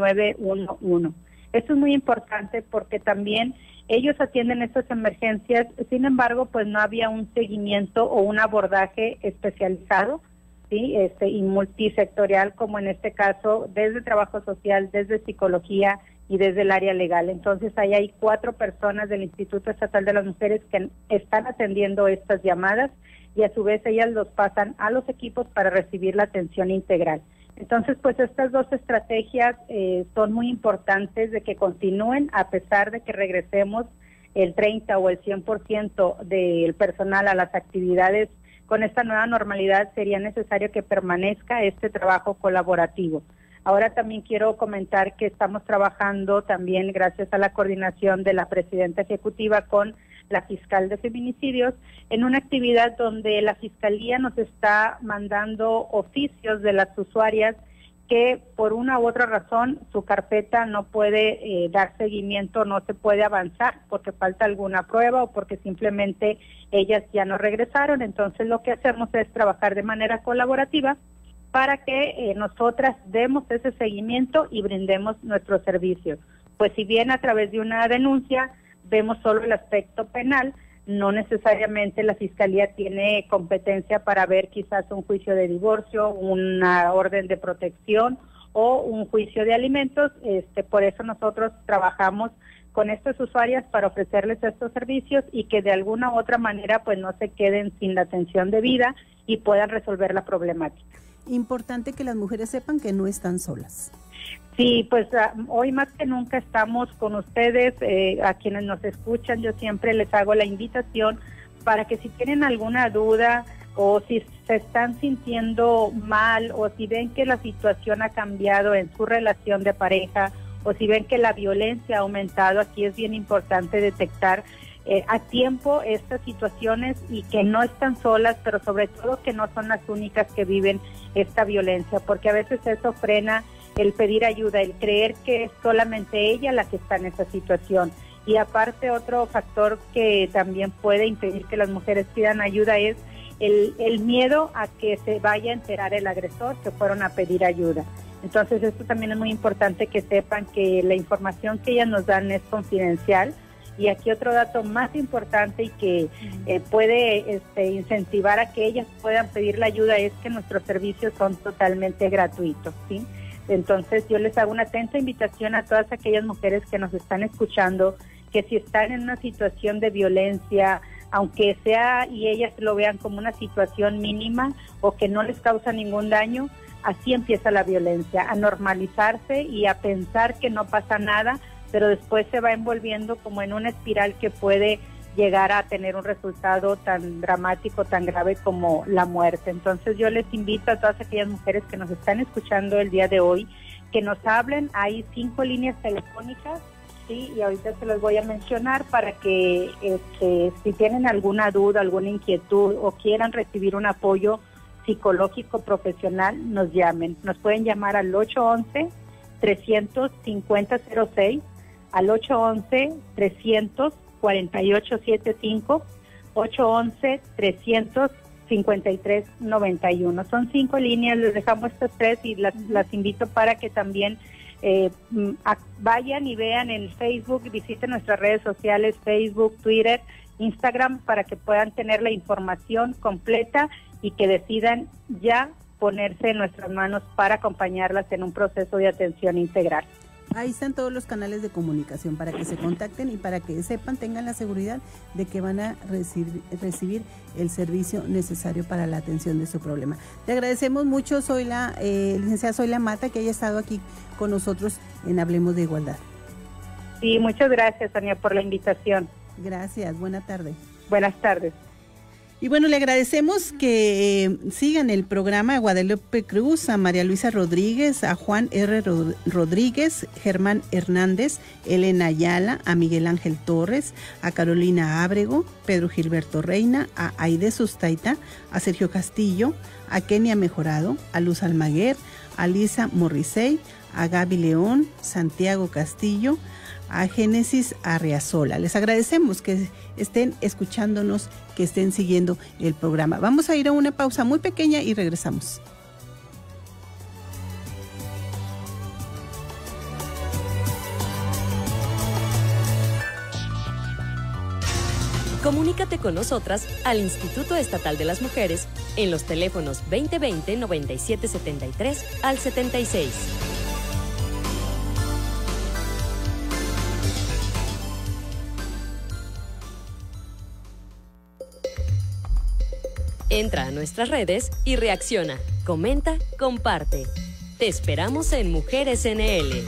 911. Esto es muy importante porque también ellos atienden estas emergencias, sin embargo, pues no había un seguimiento o un abordaje especializado, ¿sí? Y multisectorial, como en este caso, desde trabajo social, desde psicología y desde el área legal. Entonces, ahí hay 4 personas del Instituto Estatal de las Mujeres que están atendiendo estas llamadas, y a su vez ellas los pasan a los equipos para recibir la atención integral. Entonces, pues estas 2 estrategias son muy importantes de que continúen, a pesar de que regresemos el 30 o el 100% del personal a las actividades. Con esta nueva normalidad sería necesario que permanezca este trabajo colaborativo. Ahora también quiero comentar que estamos trabajando también, gracias a la coordinación de la presidenta ejecutiva con la fiscal de feminicidios, en una actividad donde la fiscalía nos está mandando oficios de las usuarias que por una u otra razón su carpeta no puede dar seguimiento, no se puede avanzar porque falta alguna prueba o porque simplemente ellas ya no regresaron. Entonces lo que hacemos es trabajar de manera colaborativa para que nosotras demos ese seguimiento y brindemos nuestros servicios. Pues si bien a través de una denuncia vemos solo el aspecto penal, no necesariamente la Fiscalía tiene competencia para ver quizás un juicio de divorcio, una orden de protección o un juicio de alimentos. Por eso nosotros trabajamos con estas usuarias para ofrecerles estos servicios y que de alguna u otra manera pues no se queden sin la atención debida y puedan resolver la problemática. Importante que las mujeres sepan que no están solas. Sí, pues hoy más que nunca estamos con ustedes, a quienes nos escuchan. Yo siempre les hago la invitación para que si tienen alguna duda o si se están sintiendo mal o si ven que la situación ha cambiado en su relación de pareja o si ven que la violencia ha aumentado, aquí es bien importante detectar a tiempo estas situaciones y que no están solas, pero sobre todo que no son las únicas que viven esta violencia, porque a veces eso frena el pedir ayuda, el creer que es solamente ella la que está en esa situación. Y aparte otro factor que también puede impedir que las mujeres pidan ayuda es el miedo a que se vaya a enterar el agresor que fueron a pedir ayuda. Entonces esto también es muy importante que sepan que la información que ellas nos dan es confidencial. Y aquí otro dato más importante y que puede incentivar a que ellas puedan pedir la ayuda es que nuestros servicios son totalmente gratuitos, ¿sí? Entonces yo les hago una atenta invitación a todas aquellas mujeres que nos están escuchando, que si están en una situación de violencia, aunque sea y ellas lo vean como una situación mínima o que no les causa ningún daño, así empieza la violencia, a normalizarse y a pensar que no pasa nada, pero después se va envolviendo como en una espiral que puede llegar a tener un resultado tan dramático, tan grave como la muerte. Entonces yo les invito a todas aquellas mujeres que nos están escuchando el día de hoy, que nos hablen. Hay 5 líneas telefónicas, sí, y ahorita se los voy a mencionar para que si tienen alguna duda, alguna inquietud o quieran recibir un apoyo psicológico profesional, nos llamen. Nos pueden llamar al 811-350-06, al 811-300-4875, 811-353-91. Son 5 líneas, les dejamos estas 3 y las invito para que también vayan y vean en Facebook, visiten nuestras redes sociales, Facebook, Twitter, Instagram, para que puedan tener la información completa y que decidan ya ponerse en nuestras manos para acompañarlas en un proceso de atención integral. Ahí están todos los canales de comunicación para que se contacten y para que sepan, tengan la seguridad de que van a recibir el servicio necesario para la atención de su problema. Te agradecemos mucho, soy la licenciada Zoila Mata, que haya estado aquí con nosotros en Hablemos de Igualdad. Sí, muchas gracias, Tania, por la invitación. Gracias, buena tarde. Buenas tardes. Y bueno, le agradecemos que sigan el programa a Guadalupe Cruz, a María Luisa Rodríguez, a Juan R. Rodríguez, Germán Hernández, Elena Ayala, a Miguel Ángel Torres, a Carolina Ábrego, Pedro Gilberto Reina, a Aide Sustaita, a Sergio Castillo, a Kenia Mejorado, a Luz Almaguer, a Lisa Morrissey, a Gaby León, Santiago Castillo, a Génesis Arriazola. Les agradecemos que estén escuchándonos, que estén siguiendo el programa. Vamos a ir a una pausa muy pequeña y regresamos. Comunícate con nosotras al Instituto Estatal de las Mujeres en los teléfonos 2020-9773 al 76. Entra a nuestras redes y reacciona, comenta, comparte. Te esperamos en Mujeres NL.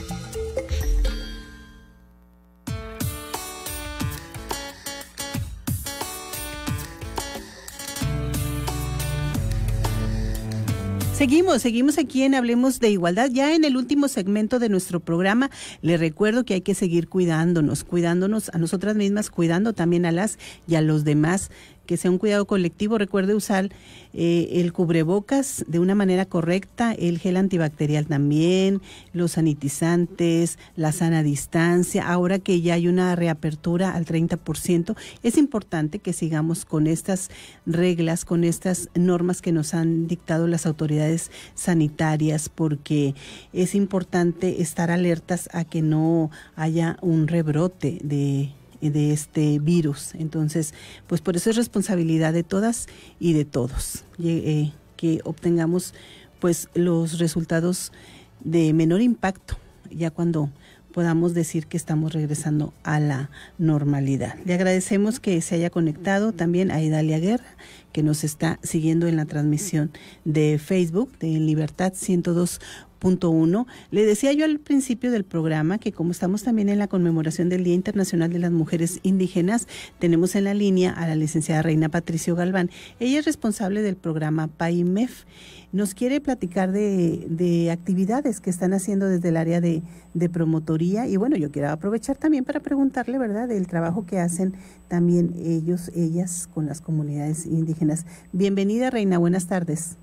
Seguimos aquí en Hablemos de Igualdad. Ya en el último segmento de nuestro programa, les recuerdo que hay que seguir cuidándonos a nosotras mismas, cuidando también a las y a los demás, que sea un cuidado colectivo. Recuerde usar el cubrebocas de una manera correcta, el gel antibacterial también, los sanitizantes, la sana distancia. Ahora que ya hay una reapertura al 30%, es importante que sigamos con estas reglas, con estas normas que nos han dictado las autoridades sanitarias, porque es importante estar alertas a que no haya un rebrote de este virus. Entonces, pues por eso es responsabilidad de todas y de todos que obtengamos pues los resultados de menor impacto ya cuando podamos decir que estamos regresando a la normalidad. Le agradecemos que se haya conectado también a Idalia Guerra, que nos está siguiendo en la transmisión de Facebook de Libertad 102.1. Le decía yo al principio del programa que como estamos también en la conmemoración del Día Internacional de las Mujeres Indígenas, tenemos en la línea a la licenciada Reina Patricio Galván. Ella es responsable del programa PAIMEF. Nos quiere platicar de actividades que están haciendo desde el área de promotoría. Y bueno, yo quiero aprovechar también para preguntarle, ¿verdad?, del trabajo que hacen también ellas con las comunidades indígenas. Bienvenida, Reina, buenas tardes.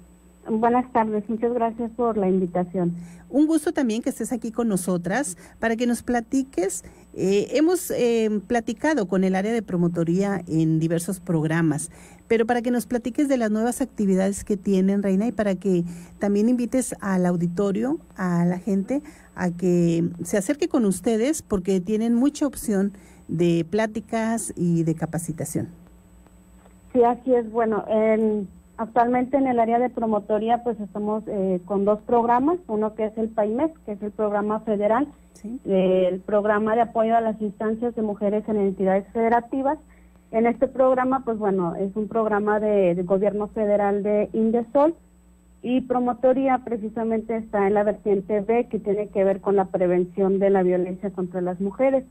Buenas tardes, muchas gracias por la invitación. Un gusto también que estés aquí con nosotras para que nos platiques. Hemos platicado con el área de promotoría en diversos programas, pero para que nos platiques de las nuevas actividades que tienen, Reina, y para que también invites al auditorio, a la gente, a que se acerque con ustedes porque tienen mucha opción de pláticas y de capacitación. Sí, así es. Bueno, actualmente en el área de promotoría pues estamos con 2 programas, uno que es el PAIMES, que es el programa federal, ¿sí? El programa de apoyo a las instancias de mujeres en entidades federativas. En este programa, pues bueno, es un programa de gobierno federal de Indesol, y promotoría precisamente está en la vertiente B, que tiene que ver con la prevención de la violencia contra las mujeres.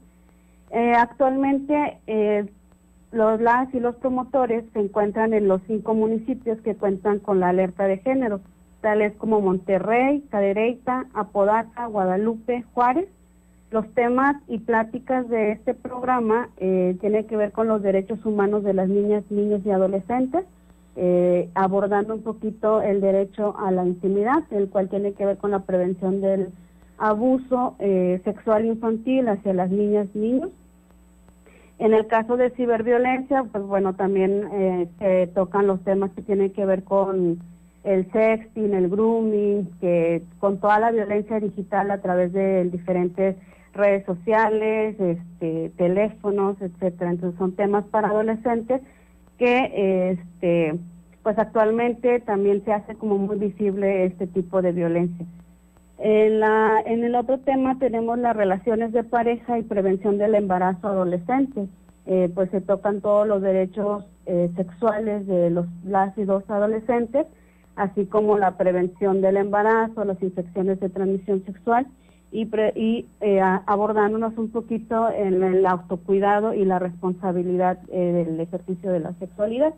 Actualmente las y los promotores se encuentran en los 5 municipios que cuentan con la alerta de género, tales como Monterrey, Cadereyta, Apodaca, Guadalupe, Juárez. Los temas y pláticas de este programa tienen que ver con los derechos humanos de las niñas, niños y adolescentes, abordando un poquito el derecho a la intimidad, el cual tiene que ver con la prevención del abuso sexual infantil hacia las niñas y niños. En el caso de ciberviolencia, pues bueno, también se tocan los temas que tienen que ver con el sexting, el grooming, que con toda la violencia digital a través de diferentes redes sociales, teléfonos, etcétera. Entonces son temas para adolescentes que pues actualmente también se hace como muy visible este tipo de violencia. En el otro tema tenemos las relaciones de pareja y prevención del embarazo adolescente. Pues se tocan todos los derechos sexuales de las y los adolescentes, así como la prevención del embarazo, las infecciones de transmisión sexual y abordándonos un poquito en el autocuidado y la responsabilidad del ejercicio de la sexualidad.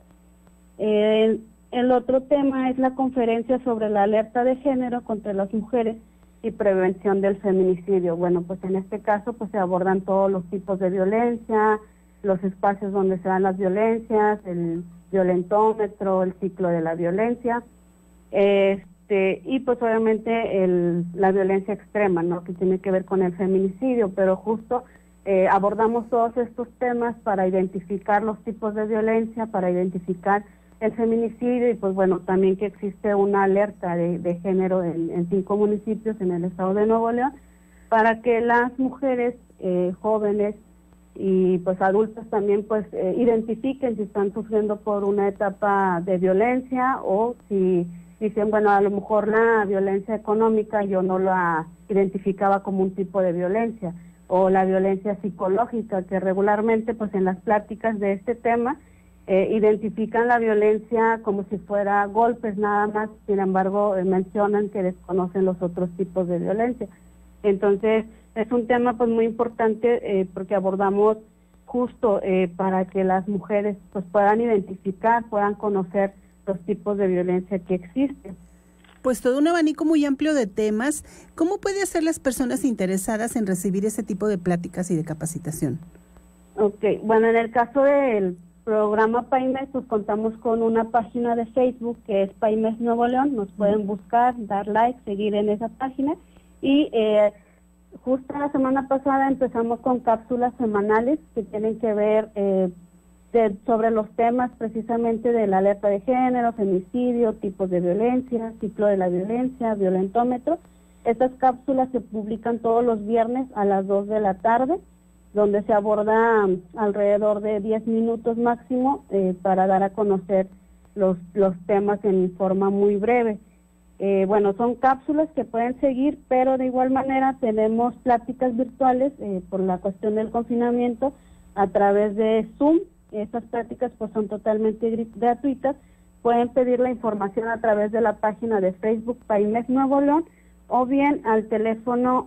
El otro tema es la conferencia sobre la alerta de género contra las mujeres y prevención del feminicidio. Bueno, pues en este caso pues se abordan todos los tipos de violencia, los espacios donde se dan las violencias, el violentómetro, el ciclo de la violencia, y pues obviamente la violencia extrema, ¿no?, que tiene que ver con el feminicidio, pero justo abordamos todos estos temas para identificar los tipos de violencia, para identificar el feminicidio y pues bueno, también que existe una alerta de género en 5 municipios en el estado de Nuevo León, para que las mujeres jóvenes y pues adultos también pues identifiquen si están sufriendo por una etapa de violencia o si dicen, bueno, a lo mejor la violencia económica yo no la identificaba como un tipo de violencia, o la violencia psicológica, que regularmente pues en las pláticas de este tema identifican la violencia como si fuera golpes nada más, sin embargo mencionan que desconocen los otros tipos de violencia. Entonces es un tema pues muy importante porque abordamos justo para que las mujeres pues puedan identificar, puedan conocer los tipos de violencia que existen. Pues todo un abanico muy amplio de temas. ¿Cómo puede hacer las personas interesadas en recibir ese tipo de pláticas y de capacitación? Ok, bueno, en el caso del programa PAIMES, pues contamos con una página de Facebook que es PAIMES Nuevo León. Nos pueden buscar, dar like, seguir en esa página. Y justo la semana pasada empezamos con cápsulas semanales que tienen que ver sobre los temas precisamente de la alerta de género, femicidio, tipos de violencia, ciclo de la violencia, violentómetro. Estas cápsulas se publican todos los viernes a las 2 de la tarde, donde se aborda alrededor de 10 minutos máximo para dar a conocer los temas en forma muy breve. Bueno, son cápsulas que pueden seguir, pero de igual manera tenemos pláticas virtuales por la cuestión del confinamiento a través de Zoom. Estas pláticas pues son totalmente gratuitas. Pueden pedir la información a través de la página de Facebook PAIMES Nuevo León o bien al teléfono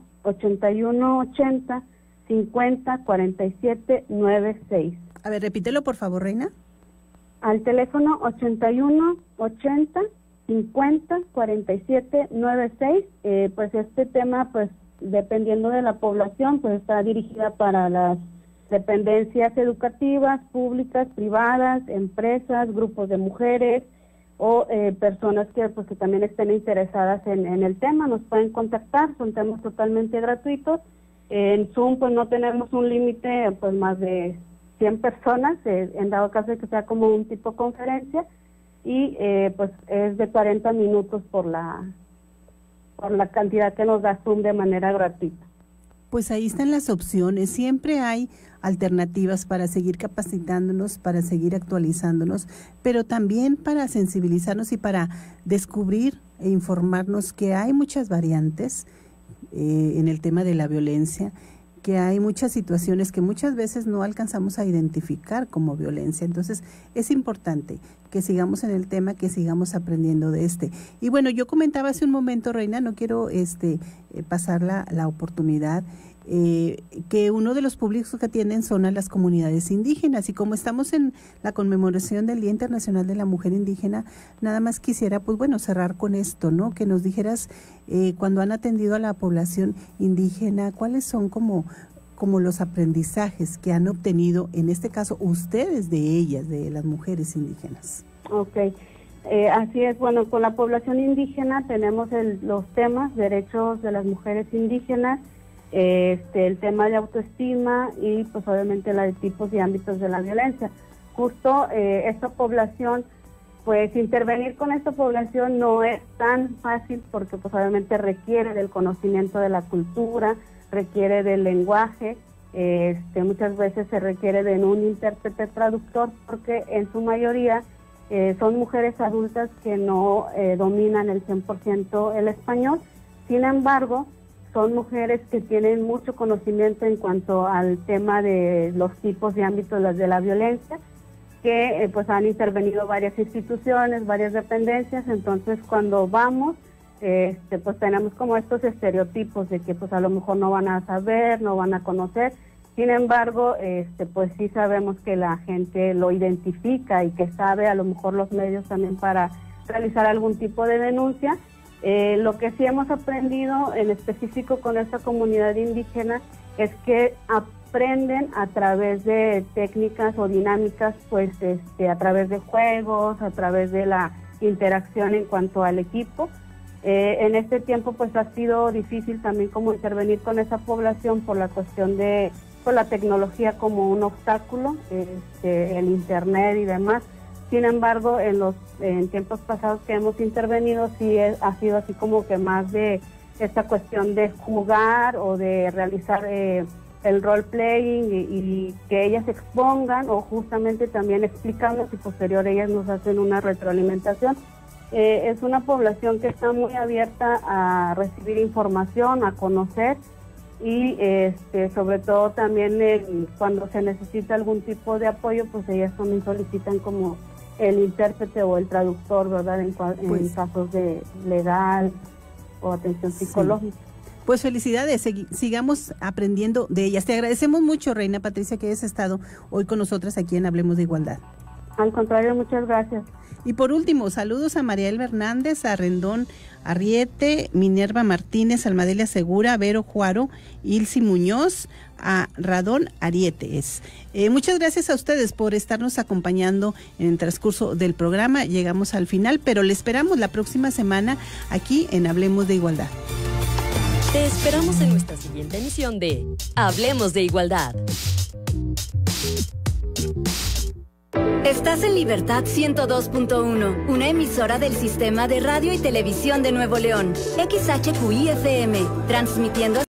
8180 50 47 96. A ver, repítelo por favor, Reina. Al teléfono 8180 50 47 96. Pues este tema, pues dependiendo de la población, pues está dirigida para las dependencias educativas, públicas, privadas, empresas, grupos de mujeres o personas que pues que también estén interesadas en el tema, nos pueden contactar, son temas totalmente gratuitos. En Zoom pues no tenemos un límite pues más de 100 personas, en dado caso de que sea como un tipo conferencia, y pues es de 40 minutos por la cantidad que nos da Zoom de manera gratuita. Pues ahí están las opciones, siempre hay alternativas para seguir capacitándonos, para seguir actualizándonos, pero también para sensibilizarnos y para descubrir e informarnos que hay muchas variantes en el tema de la violencia, que hay muchas situaciones que muchas veces no alcanzamos a identificar como violencia. Entonces es importante que sigamos en el tema, que sigamos aprendiendo de este. Y bueno, yo comentaba hace un momento, Reina, no quiero pasar la oportunidad, que uno de los públicos que atienden son a las comunidades indígenas, y como estamos en la conmemoración del Día Internacional de la Mujer Indígena, nada más quisiera pues bueno cerrar con esto, ¿no? Que nos dijeras cuando han atendido a la población indígena, cuáles son como los aprendizajes que han obtenido, en este caso ustedes, de ellas, de las mujeres indígenas. Okay. Así es, bueno, con la población indígena tenemos los temas, derechos de las mujeres indígenas, el tema de autoestima y pues obviamente la de tipos y ámbitos de la violencia. Justo esta población, pues intervenir con esta población no es tan fácil porque pues obviamente requiere del conocimiento de la cultura, requiere del lenguaje, muchas veces se requiere de un intérprete traductor porque en su mayoría son mujeres adultas que no dominan el 100% el español. Sin embargo, son mujeres que tienen mucho conocimiento en cuanto al tema de los tipos y ámbitos de la violencia, que pues han intervenido varias instituciones, varias dependencias. Entonces cuando vamos, pues tenemos como estos estereotipos de que pues a lo mejor no van a saber, no van a conocer. Sin embargo, pues sí sabemos que la gente lo identifica y que sabe a lo mejor los medios también para realizar algún tipo de denuncia. Lo que sí hemos aprendido en específico con esta comunidad indígena es que aprenden a través de técnicas o dinámicas, pues a través de juegos, a través de la interacción en cuanto al equipo. En este tiempo pues ha sido difícil también como intervenir con esa población por la cuestión de pues, la tecnología como un obstáculo, el internet y demás. Sin embargo, en tiempos pasados que hemos intervenido, sí ha sido así como que más de esta cuestión de jugar o de realizar el role-playing y que ellas expongan o justamente también explicando y posterior ellas nos hacen una retroalimentación. Es una población que está muy abierta a recibir información, a conocer y sobre todo también cuando se necesita algún tipo de apoyo, pues ellas también solicitan como el intérprete o el traductor, ¿verdad? En casos de legal o atención psicológica. Sí. Pues felicidades, sigamos aprendiendo de ellas. Te agradecemos mucho, Reina Patricia, que hayas estado hoy con nosotras aquí en Hablemos de Igualdad. Al contrario, muchas gracias. Y por último, saludos a Mariel Hernández, a Rendón Arriete, Minerva Martínez, Almadelia Segura, Vero Juaro, Ilsi Muñoz, a Radón Arietes. Muchas gracias a ustedes por estarnos acompañando en el transcurso del programa. Llegamos al final, pero le esperamos la próxima semana aquí en Hablemos de Igualdad. Te esperamos en nuestra siguiente emisión de Hablemos de Igualdad. Estás en Libertad 102.1, una emisora del Sistema de Radio y Televisión de Nuevo León, XHQI FM, transmitiendo